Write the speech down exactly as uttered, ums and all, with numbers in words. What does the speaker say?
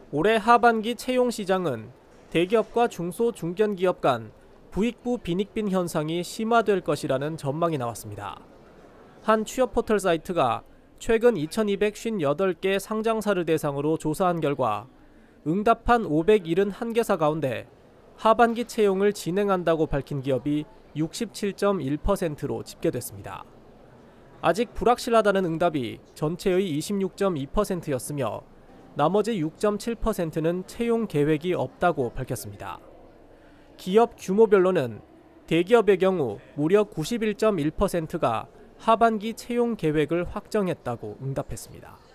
올해 하반기 채용 시장은 대기업과 중소 중견기업 간 부익부 빈익빈 현상이 심화될 것이라는 전망이 나왔습니다. 한 취업 포털 사이트가 최근 이천이백오십팔 개 상장사를 대상으로 조사한 결과 응답한 오백칠십일 개사 가운데 하반기 채용을 진행한다고 밝힌 기업이 육십칠 점 일 퍼센트로 집계됐습니다. 아직 불확실하다는 응답이 전체의 이십육 점 이 퍼센트였으며 나머지 육 점 칠 퍼센트는 채용 계획이 없다고 밝혔습니다. 기업 규모별로는 대기업의 경우 무려 구십일 점 일 퍼센트가 하반기 채용 계획을 확정했다고 응답했습니다.